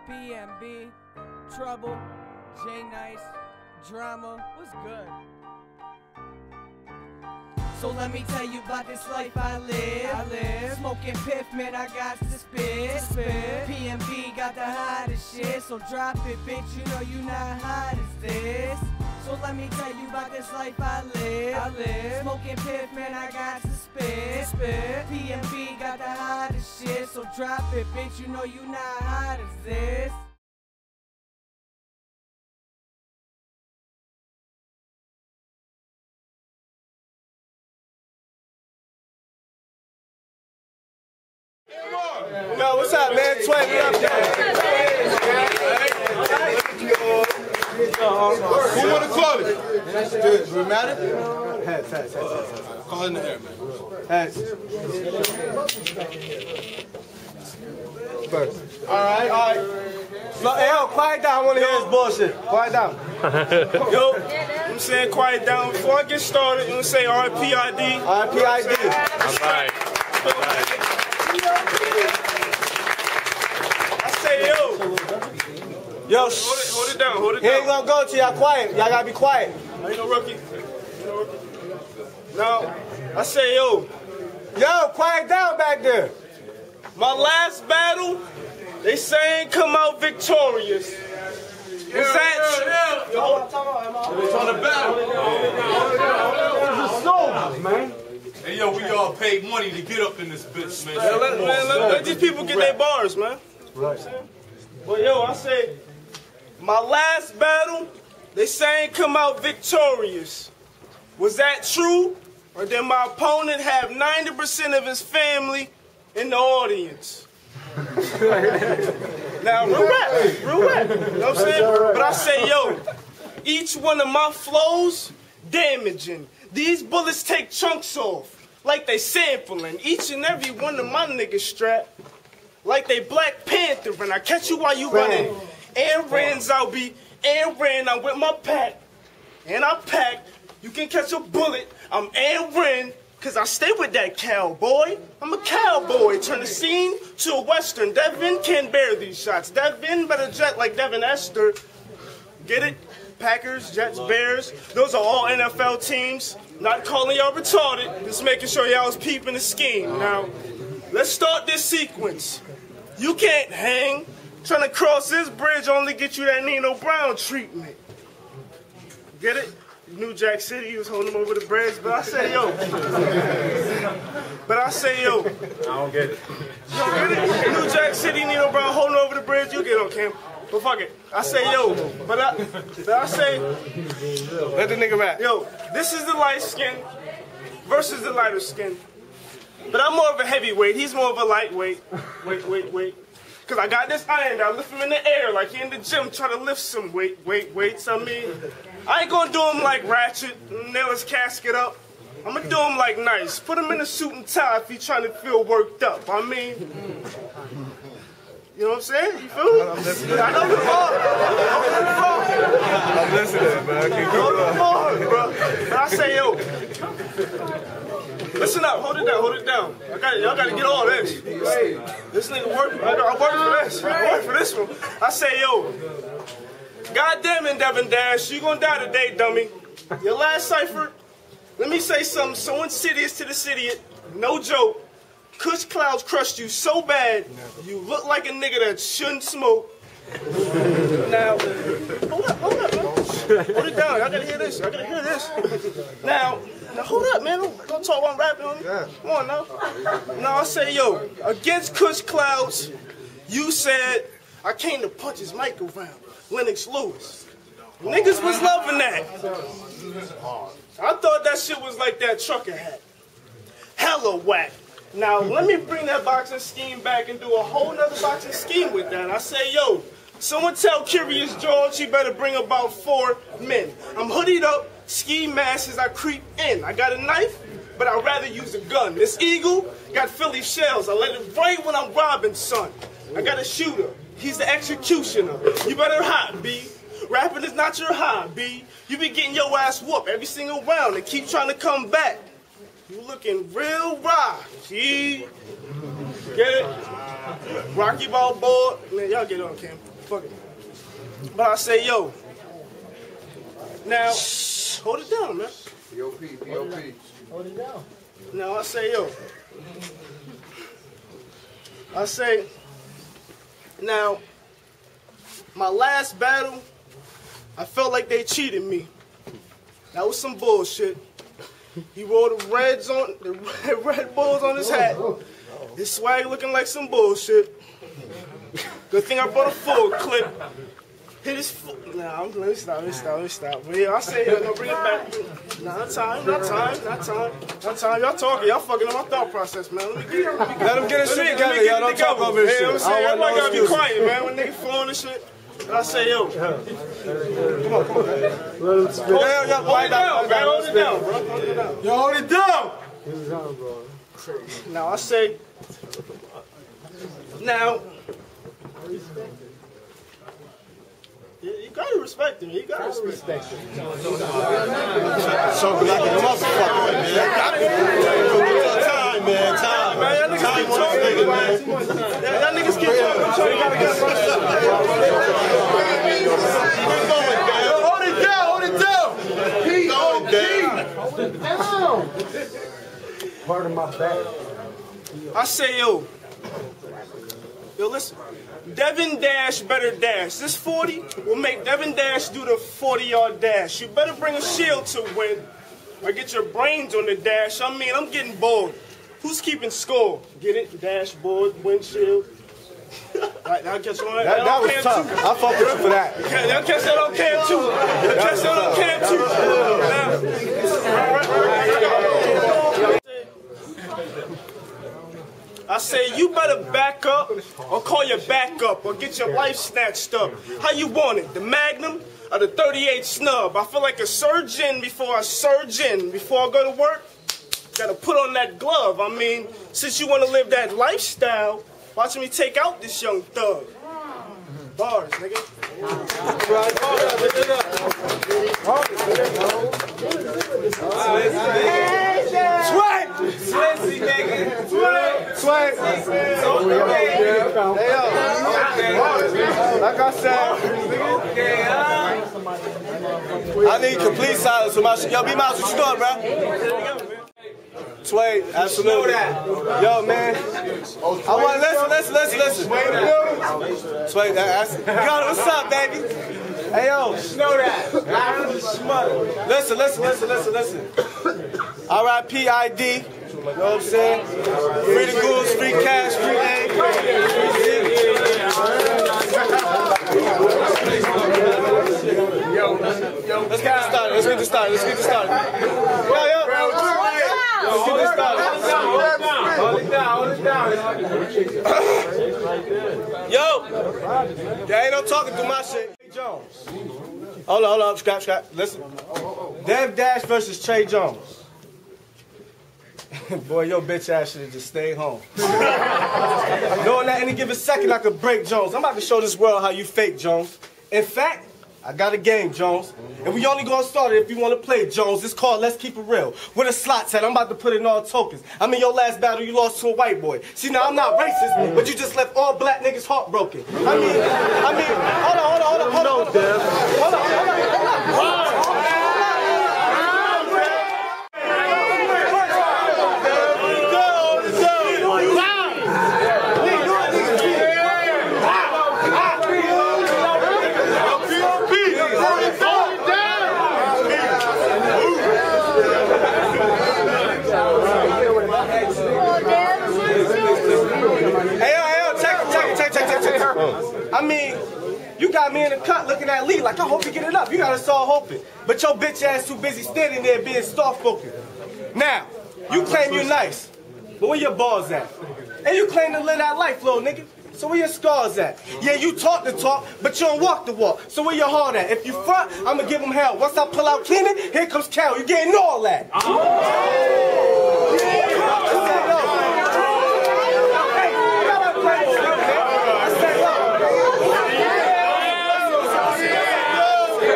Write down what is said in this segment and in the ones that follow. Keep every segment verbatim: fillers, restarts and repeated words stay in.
B M B, Trouble, J Nice, Drama, what's good? So let me tell you about this life I live. I live. Smoking piff, man, I got to spit. spit. P M B got the hottest shit, so drop it, bitch, you know you not hot as this. So let me tell you about this life I live. I live. Smoking piff, man, I got to spit. spit. P M B got the hottest shit, so drop it, bitch, you know you not hot as this. Yo, what's up, man? Tway, we up there. Who want to call it? Does it matter? Heads, heads, heads, heads. Call it in the air, man. Heads. First. All right, all right. No, hey, yo, quiet down. I want to hear this bullshit. Quiet down. Yo, I'm saying quiet down. Before I get started, I'm going to say R I P I D. R I P I D. All right. All right. I say, yo. Yo, Hold it, hold it down, hold it he down. ain't gonna go till y'all quiet. Y'all gotta be quiet. Ain't no rookie. Ain't no rookie. Now, I say, yo. Yo, quiet down back there. My last battle, they say ain't come out victorious. Was that true? Yo, It's on the battle. It's a soul, man. Hey, yo, we all paid money to get up in this bitch, man. Man, let, man, let, let these people get their bars, man. Right. But yo, I say, my last battle, they say ain't come out victorious. Was that true? Or did my opponent have ninety percent of his family in the audience? Now, real rap, real rap, you know what I'm saying? But I say, yo, each one of my flows, damaging. These bullets take chunks off, like they sampling. Each and every one of my niggas strapped, like they Black Panther, and I catch you while you running. And Rans, I'll be, and Ran, I'm with my pack. And I pack, you can catch a bullet. I'm and Ran, cause I stay with that cowboy. I'm a cowboy, turn the scene to a western. Devin can't bear these shots. Devin better jet like Devin Esther. Get it? Packers, Jets, Bears, those are all N F L teams. Not calling y'all retarded, just making sure y'all was peeping the scheme. Now, let's start this sequence. You can't hang. Trying to cross this bridge only get you that Nino Brown treatment. Get it? New Jack City, he was holding him over the bridge, but I say, yo. But I say, yo. I don't get it. Yo, get it? New Jack City, Nino Brown holding over the bridge, you get on camera. But fuck it. I say, yo. But I, but I say, Let the nigga rap. yo, this is the light skin versus the lighter skin. But I'm more of a heavyweight. He's more of a lightweight. Wait, wait, wait. Because I got this iron. I lift him in the air like he in the gym trying to lift some weight, weight, weights. I mean, I ain't going to do him like Ratchet, nail his casket up. I'm going to do him like Nice. Put him in a suit and tie if he trying to feel worked up. I mean, you know what I'm saying? You feel me? I'm listening. I know the bar. I'm listening, man. Keep Hold going. the bar, bro. But I say, yo. Listen up, hold it down, hold it down. I got y'all gotta get all this. This nigga work. I, I work for this. I work for this one. I say, yo, goddamn it, Devin Dash, you gonna die today, dummy. Your last cipher. Let me say something so insidious to the city. No joke. Kush Clouds crushed you so bad, you look like a nigga that shouldn't smoke. Now, hold up, hold up, man. Hold it down. I gotta hear this. I gotta hear this. Now, now hold up, man. Don't, don't talk while I'm rapping on me. Come on now. Now I say, yo, against Kush Clouds, you said I came to punch his mic around. Lennox Lewis. Niggas was loving that. I thought that shit was like that trucker hat. Hella whack. Now, let me bring that boxing scheme back and do a whole nother boxing scheme with that. I say, yo, someone tell Curious George he better bring about four men. I'm hoodied up, ski mask as I creep in. I got a knife, but I'd rather use a gun. This eagle got Philly shells. I let it right when I'm robbing, son. I got a shooter. He's the executioner. You better hide, B. Rapping is not your hobby. You be getting your ass whooped every single round and keep trying to come back. You looking real rocky. Get it? Rocky Balboa. Man, y'all get on camera. fuck it. But I say, yo, now, hold it down, man. P O P, P O P. Hold it down. Now I say, yo, I say, now, my last battle, I felt like they cheated me. That was some bullshit. He wore the reds on, the red, red Bulls on his hat. His swag looking like some bullshit. Good thing I brought a full clip. Hit his foot. Nah, I'm, let me stop, let me stop, let me stop. But yeah, I say, yo, no, bring it back. Nah, not time, not time, not time, not time. Y'all talking, y'all fucking up my thought process, man. Let me get, let me get, Let them get a shit together, y'all. Don't talk over this shit. shit. I'm saying, I don't want everybody no gotta be excuses. quiet, man. When niggas flowing and shit. And I say, yo. Come on, come on, man. Let them spit. Hold, hold it down, man. Hold it down, bro. Hold it down. Yo, hold it down. Now I say, now, yeah, you gotta respect him. You gotta respect him. So like a motherfucker, man. Time, man. Time, man. Y'all niggas keep talking, man. Y'all niggas keep talking. You gotta get Hold it down, hold it down. Hold it down. Part of my back. I say, yo, yo, listen. Devin Dash better dash. This forty will make Devin Dash do the forty-yard dash. You better bring a shield to win, or get your brains on the dash. I mean, I'm getting bored. Who's keeping score? Get it? Dashboard, windshield. Right, now catch on. That, that was tough. I fuck with you for that. Okay, now catch that on cam too. Catch that on cam too. I say you better back up or call your backup or get your life snatched up. How you want it? The Magnum or the thirty-eight snub? I feel like a surgeon before I surge in. Before I go to work, gotta put on that glove. I mean, since you want to live that lifestyle, watch me take out this young thug. Bars, nigga. Sweat! Switzy, nigga. Sweat! Sweat! Hey, yo. Like I said, I need complete silence for my shit. Yo, B-Miles, what you doing, bro? Sway, absolutely. Yo, man. I want to listen, listen, listen, listen. Sway, that's it. Got it. What's up, baby? Hey, yo. Know that. Listen, listen, listen, listen, listen. R I P I D. You know what I'm saying? Free the goons, free cash, free aid, free Let's get this started. Let's get this started. Let's get this started. Yo, yo. Let's get this started. Hold it down. Hold it down. Yo. There ain't no talking through my shit. Trey Jones. Hold on, hold on. Scrap, scrap. Listen. Dev Dash versus Trey Jones. Boy, your bitch ass should have just stayed home. Knowing that any given second I could break Jones. I'm about to show this world how you fake, Jones. In fact, I got a game, Jones. And we only gonna start it if you wanna play, Jones. It's called Let's Keep It Real. With a slot set, I'm about to put in all tokens. I mean, your last battle, you lost to a white boy. See, now I'm not racist, but you just left all black niggas heartbroken. I mean, I mean, hold on, hold on, hold on, hold on. Hold on, hold on, hold on, hold on. I mean, you got me in the cut looking at Lee like I hope you get it up. You got us all hoping. But your bitch ass too busy standing there being star-focused. Now, you claim you're nice, but where your balls at? And you claim to live that life, little nigga. So where your scars at? Yeah, you talk the talk, but you don't walk the walk. So where your heart at? If you front, I'ma give them hell. Once I pull out cleaning, here comes Cal. You getting all that. Oh.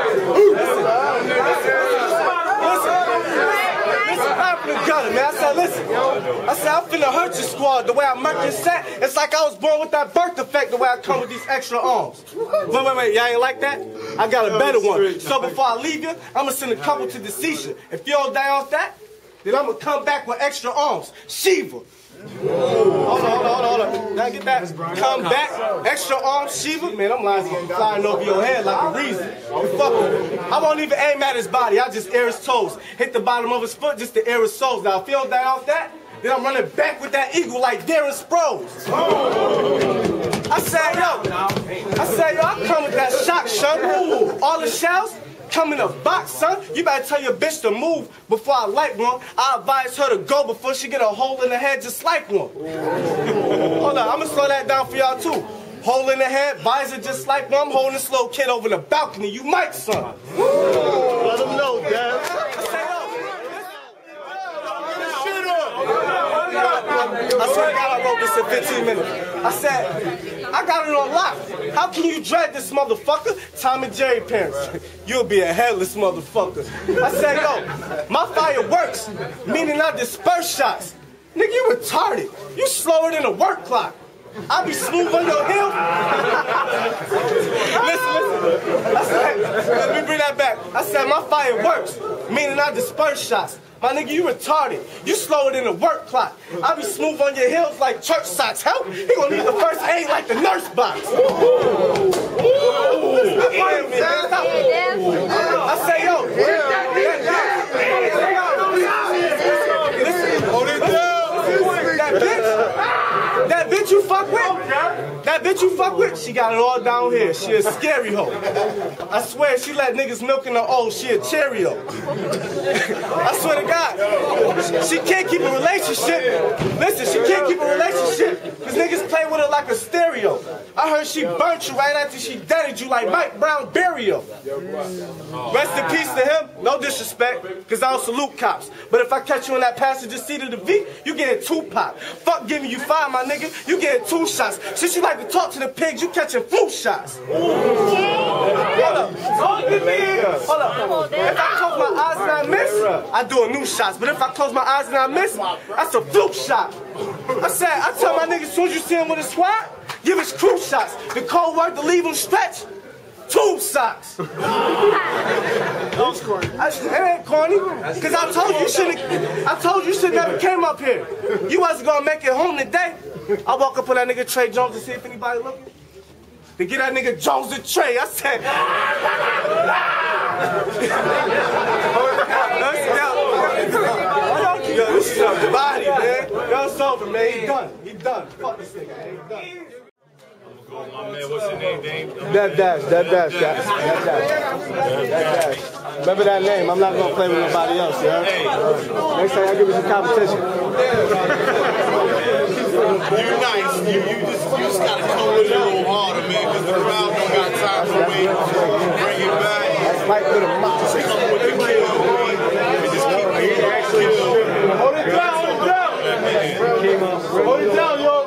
Man, I said, listen. listen, yo. I said, I'm finna hurt your squad. The way I murk your set, it's like I was born with that birth defect, the way I come with these extra arms. Wait, wait, wait, y'all ain't like that? I got a better one. So before I leave you, I'm gonna send a couple to Deceasha. If you don't die off that, then I'm gonna come back with extra arms. Shiva. Hold on, hold on, hold on, hold on. Now get that. Come back, extra arms, Shiva. Man, I'm lying flying over your head like a reason. Fuck him. I won't even aim at his body. I just air his toes. Hit the bottom of his foot just to air his soles. Now, if you don't die off that, then I'm running back with that eagle like Darren Sproles. I said, yo. I said, yo, I come with that shock, son. All the shells come in a box, son. You better tell your bitch to move before I light one. I advise her to go before she get a hole in the head just like one. Hold on, I'm gonna slow that down for y'all too. Hole in the head, visor just like one. I'm holding this little kid over the balcony. You might, son. Let him know, Dad. I swear to God, I wrote this in fifteen minutes. I said, I got it on lock. How can you dread this motherfucker? Tom and Jerry parents. You'll be a headless motherfucker. I said, yo, my fire works, meaning I disperse shots. Nigga, you retarded. You slower than a work clock. I be smooth on your heel. Listen, listen. I said, let me bring that back. I said, my fire works, meaning I disperse shots. My nigga, you retarded. You slower than a work clock. I be smooth on your heels like church socks. Help? He gonna need the first aid like the nurse box. I say, yo. Listen, hold it down. That bitch, that bitch you fuck with, that bitch you fuck with, she got it all down here. She a scary hoe. I swear, she let niggas milk in her old. She a Cheerio. I swear to God, she can't keep a relationship. Listen, she can't keep a relationship because niggas play with her like a stereo. I heard she burnt you right after she deaded you like Mike Brown burial. Rest in peace to him. No disrespect, because I don't salute cops. But if I catch you in that passenger seat of the V, you getting two pop. Fuck giving you five, my nigga. You getting two shots. Since you like to talk to the pigs, you catching flu shots. Hold up. Hold up. If I close my eyes and I miss, I do a new shots. But if I close my eyes and I miss, that's a fluke shot. I said, I tell my niggas, as soon as you see him with a squad, give us crew shots. The cold word to leave him stretch, tube socks. That was corny. I, it ain't corny, because I told you you shouldn't. I told you you should never came up here. You wasn't gonna make it home today. I walk up on that nigga Trey Jones to see if anybody looking. To get that nigga Jones the Trey, I said. Yo, this is a body, man. Yo, it's over, man. He done. He done. Fuck this nigga, man. He done. My man, what's your name, Dame? That dash, that dash, that dash, that dash. Remember that name. I'm not gonna play with nobody else, yeah. Next time I give you some competition. You're nice. You, you just you just gotta come with it a little harder, man, because the crowd don't got time to wait. Bring it back. That's right with a mop. Just come with the kill, man. And just keep it kill. Hold it down, hold it down. Hold it down, yo.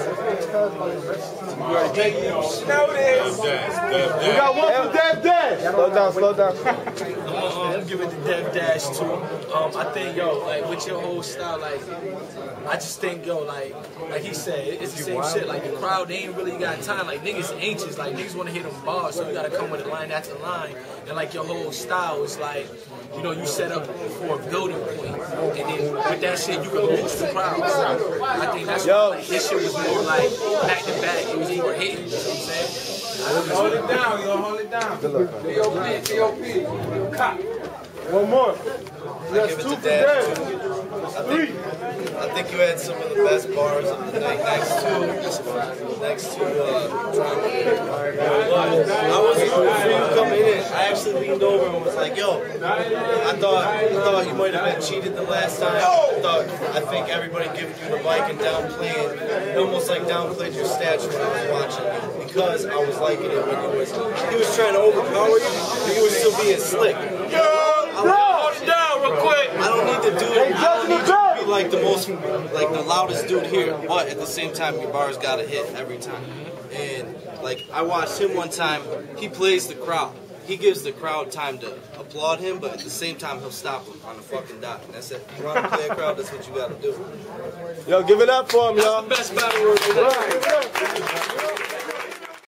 Know this. We got one for Dev Dash. Slow down, slow down. I'm um, giving the Dev Dash too. Um, I think, yo, like with your whole style, like I just think, yo, like like he said, it's the same shit. Like the crowd, they ain't really got time. Like niggas anxious. Like niggas want to hit them bars, so you gotta come with a line after line. And like your whole style is like, you know, you set up for a building point, and then with that shit, you can boost the crowd. So I think that's why like, this shit was more like back to back. It was more hitting. You know what I'm saying? Hold it down, yo, hold it down. P O P, P O P. One more. That's two for Dev. Three. I think you had some of the best bars of the night next to next to uh, I was rooting for you coming in. I actually leaned over and was like, yo, I thought I thought you might have been cheated the last time. I thought I think everybody giving you the mic and downplaying, it almost like downplayed your stature when I was watching you, because I was liking it when he was he was trying to overpower you, but you were still being slick. Hold it down real quick. I don't need to do it. I don't need to be like the most, like the loudest dude here, but at the same time, your bars gotta hit every time. And like I watched him one time, he plays the crowd. he gives the crowd time to applaud him, but at the same time he'll stop him on the fucking dot. And that's it. If you want to play a crowd, that's what you got to do. Yo, give it up for him, y'all. Best battle word. Right.